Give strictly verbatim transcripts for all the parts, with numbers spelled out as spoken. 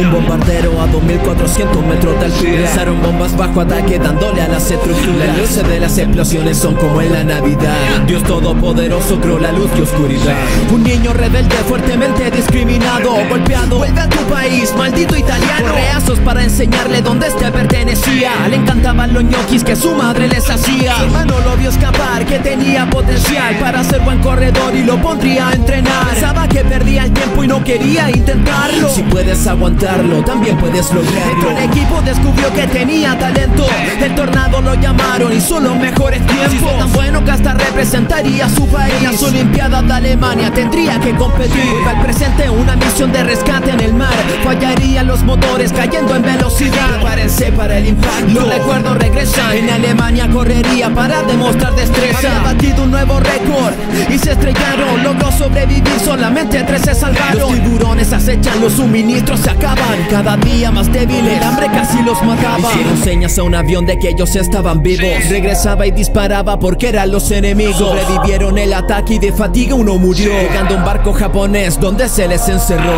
Un bombardero a dos mil cuatrocientos metros de altura. Lanzaron bombas bajo ataque dándole a las estructuras. Las luces de las explosiones son como en la Navidad. Dios todopoderoso creó la luz y oscuridad. Un niño rebelde fuertemente discriminado, golpeado. Vuelve a tu país, maldito italiano. Correazos para enseñarle dónde este pertenecía. Le encantaban los ñoquis que su madre les hacía. Su hermano lo vio escapar, que tenía potencial para ser buen corredor y lo pondría a entrenar. Pensaba que perdía el tiempo y no quería intentarlo. Si puedes aguantarlo, también puedes lograrlo. El equipo descubrió que tenía talento. El tornado lo llamaron, hizo los mejores tiempos. Si fue tan bueno que hasta representaría a su país. En las Olimpiadas de Alemania tendría que competir. Vuelve al presente una misión de rescate en el mar. Fallarían los motores cayendo en velocidad. Prepárense para el impacto. Los recuerdos regresan. En Alemania correría para demostrar destreza. Había batido un nuevo récord y se estrellaron. Logró sobrevivir, solamente tres se salvaron. Los tiburones acechan, los suministros se acaban. Cada día más débil, el hambre casi los mataba. Hicieron señas a un avión de que ellos estaban vivos. Regresaba y disparaba porque eran los enemigos. Sobrevivieron el ataque y de fatiga uno murió. Llegando a un barco japonés donde se les encerró.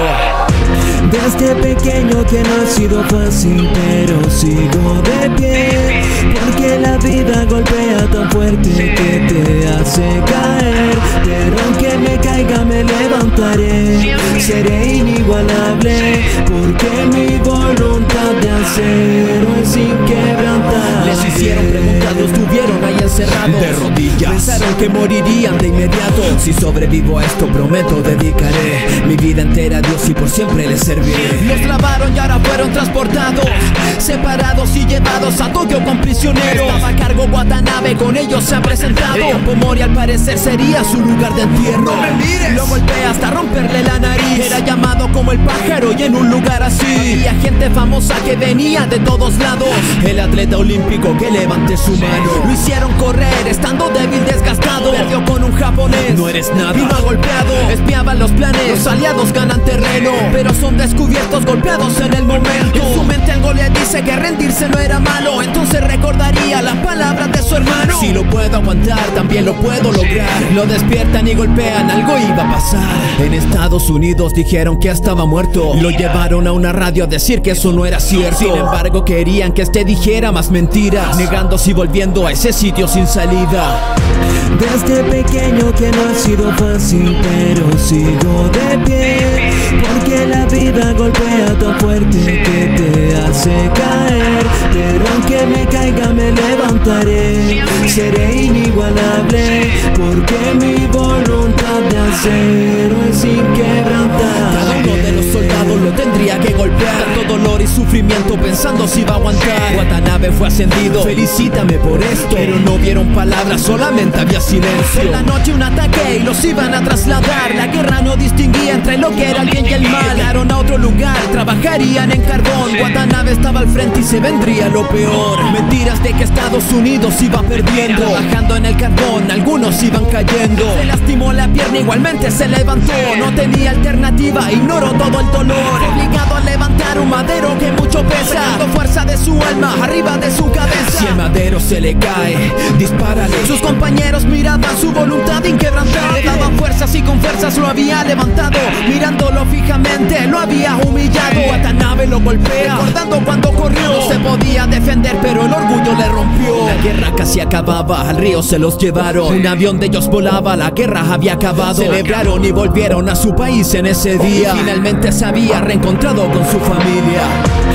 Desde pequeño que no ha sido fácil, pero sigo de pie, porque la vida golpea tan fuerte que te hace caer. Pero aunque me caiga me levantaré, seré inigualable, porque mi voluntad de acero es inquebrantable. Les hicieron preguntas, los tuvieron ahí encerrados de rodillas. Pensaron que morirían de inmediato. Si sobrevivo a esto prometo dedicaré mi vida entera a Dios y por siempre les serviré. Los clavaron y ahora fueron transportados, separados y llevados a Tokio con prisioneros. Estaba a cargo Watanabe, con ellos se ha presentado. El campo Mori al parecer sería su lugar de entierro. No me mires. Lo golpea hasta romperle la nariz. Era llamado como el pájaro y en un lugar así había gente famosa que venía de todos lados. El atleta olímpico que levante su mano. Lo hicieron correr estando débil, desgastado. Perdió con un japonés, no eres nada, vino golpeado. Espiaban los planes, los aliados ganan terreno, pero son descubiertos, golpeados en el momento. En su mente algo le dice que rendirse no era malo. Entonces recordaría las palabras de su hermano. Si lo puedo aguantar, también lo puedo lograr. Lo despiertan y golpean, algo iba a pasar. En Estados Unidos dijeron que estaba muerto. Lo llevaron a una radio a decir que eso no era cierto. Sin embargo querían que este dijera más mentiras, negándose y volviendo a ese sitio sin salida. Desde pequeño que no ha sido fácil, pero sigo de pie, porque la vida golpea tan fuerte que te hace caer. Pero aunque me caiga me levantaré, seré inigualable, porque mi voluntad de acero es inquebrantable. Cada uno de los soldados lo tendría que golpear, tanto dolor y sufrimiento pensando si va a aguantar. Watanabe fue ascendido, felicítame por esto, pero no vieron palabras, solamente había silencio. Por la noche un ataque y los iban a trasladar. La guerra no distinguía entre lo que era el bien y el mal. Llegaron a otro lugar, trabajarían en carbón. Watanabe estaba al frente y se vendría lo peor. Mentiras de que Estados Unidos iba perdiendo. Trabajando en el carbón, algunos iban cayendo. Se lastimó la pierna, igualmente se levantó. No tenía alternativa, ignoró todo el dolor. Obligado a levantar un madero que mucho pesa, sacando fuerza de su alma, arriba de su cabeza. Si el madero se le cae, dispárale. Sus compañeros miraban su voluntad inquebrantable. Le daban fuerzas y con fuerzas lo había levantado. Mirándolo fijamente, lo había humillado. Watanabe lo golpea, recordando cuando corrió. No se podía defender, pero el orgullo le rompió. La guerra casi acababa, al río se los llevaron. Un avión de ellos volaba, la guerra había acabado. Celebraron y volvieron a su país en ese día. Finalmente se había reencontrado con su familia.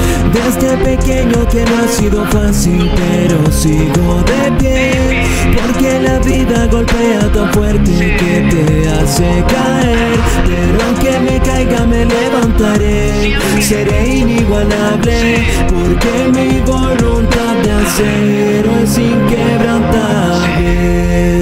Desde pequeño que no ha sido fácil, pero sigo de pie, porque la vida golpea tan fuerte que te hace caer. Pero aunque me caiga me levantaré, seré inigualable, porque mi voluntad de acero es inquebrantable.